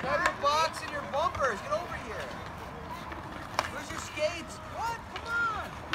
Grab your box and your bumpers. Get over here. Where's your skates? What? Come on.